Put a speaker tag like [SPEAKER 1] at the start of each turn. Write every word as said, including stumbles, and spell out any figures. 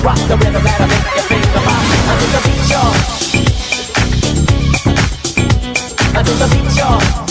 [SPEAKER 1] Rock the rhythm that'll make you think about. Until the beat, y'all. Until the beat, y'all.